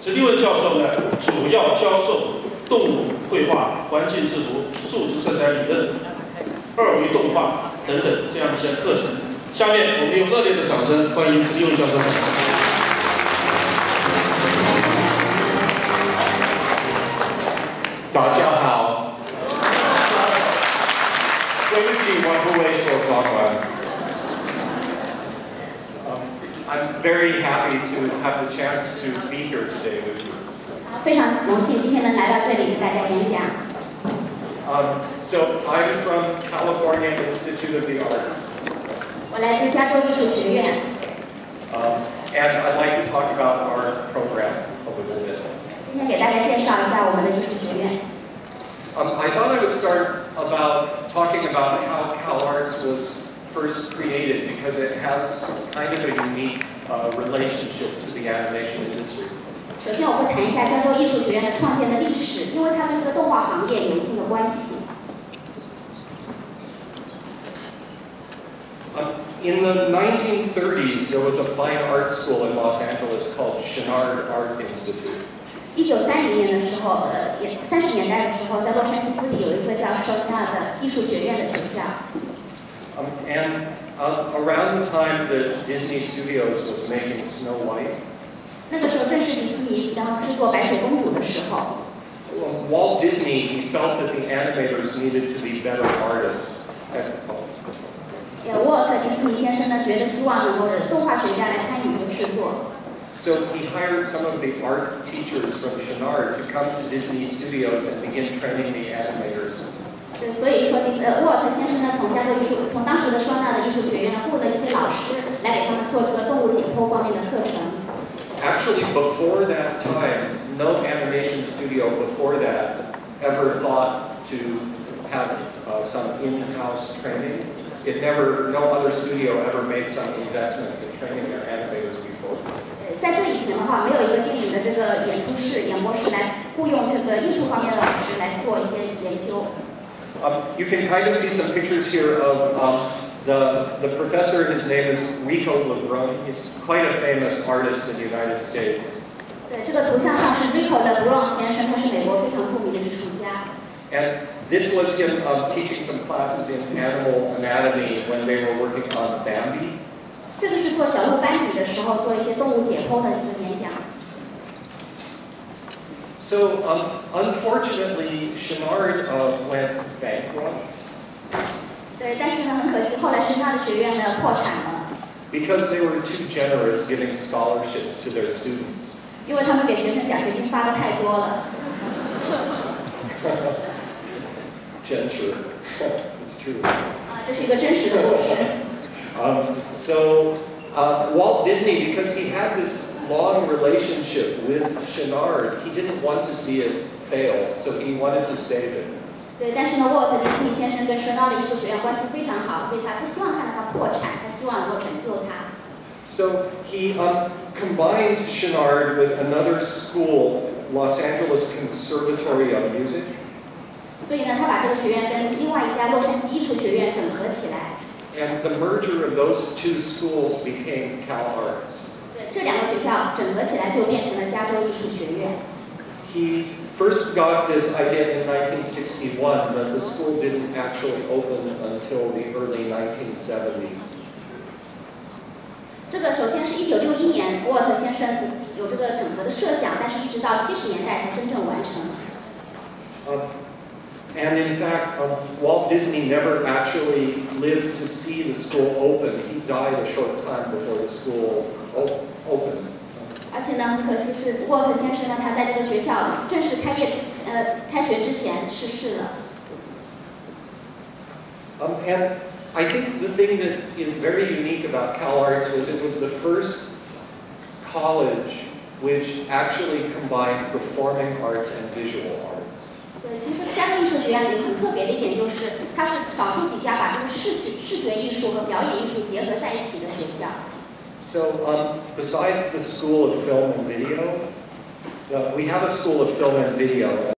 史蒂文教授呢，主要教授动物绘画、环境制图、数字色彩理论、二维动画等等这样一些课程。下面我们用热烈的掌声欢迎史蒂文教授。 大家好，对不起，我不会说中文。I'm very happy to have the chance to be here today with you. 非常荣幸今天能来到这里给大家演讲。 So I'm from California Institute of the Arts. 我来自加州艺术学院。 And I'd like to talk about our program a little bit. 今天给大家介绍一下我们的艺术学院。 I thought I would start about talking about how CalArts was first created because it has kind of a unique relationship to the animation industry. 首先，我会谈一下加州艺术学院的创建的历史，因为它跟这个动画行业有一定的关系。 In the 1930s, there was a fine art school in Los Angeles called Chouinard Art Institute. 1930年的时候，30年代的时候，在洛杉矶里有一个叫Chouinard的艺术学院的学校。 And around the time that Disney Studios was making Snow White, 那个时候正是迪士尼刚制作白雪公主的时候。 Walt Disney he felt that the animators needed to be better artists. 沃尔特·迪士尼先生呢，觉得希望能够动画学家来参与这个制作。 So he hired some of the art teachers from Chouinard to come to Disney Studios and begin training the animators. 对，所以说沃尔特先生呢，从当时的双纳的艺术学院呢，雇了一些老师来给他们做这个动物解剖方面的课程。 Actually, before that time, no animation studio before that ever thought to have some in-house training. No other studio ever made some investment in training their animators before. 在这以前的话，没有一个电影的这个演播室来雇佣这个艺术方面的老师来做一些研究。 You can kind of see some pictures here of the professor. His name is Rico LeBrun. He's quite a famous artist in the United States. 对，这个图像上是 Rico LeBrun 先生，他是美国非常著名的艺术家。 And this was him teaching some classes in animal anatomy when they were working on Bambi. 这个是做小鹿斑比的时候做一些动物解剖的一个演讲。 So, unfortunately, Chouinard went bankrupt. 对，但是呢，很可惜，后来Chouinard的学院呢破产了。 Because they were too generous giving scholarships to their students. 因为他们给学生奖学金发的太多了。 真实 It's true. 这是一个真实的故事。 So, Walt Disney, because he had this long relationship with Chouinard, he didn't want to see it fail, so he wanted to save it. 对，但是呢，沃尔特·迪士尼先生跟Chouinard的艺术学院关系非常好，所以他不希望看到它破产，他希望能够拯救它。 So he combined Chouinard with another school, Los Angeles Conservatory of Music. 所以呢，他把这个学院跟另外一家洛杉矶艺术学院整合起来。 And the merger of those two schools became CalArts. 对，这两个学校整合起来就变成了加州艺术学院。 He first got this idea in 1961, but the school didn't actually open until the early 1970s. 这个首先是1961年，沃尔特先生有这个整合的设想，但是一直到70年代才真正完成。 And in fact, Walt Disney never actually lived to see the school open. He died a short time before the school opened. 而且呢，很可惜是沃尔特先生呢，他在这个学校正式开学之前逝世了。 And I think the thing that is very unique about CalArts was it was the first college which actually combined performing arts and visual arts. 对，其实加州艺术学院里很特别的一点就是，它是少数几家把这个视觉艺术和表演艺术结合在一起的学校。 So, besides the School of Film and Video, we have a School of Film and Video.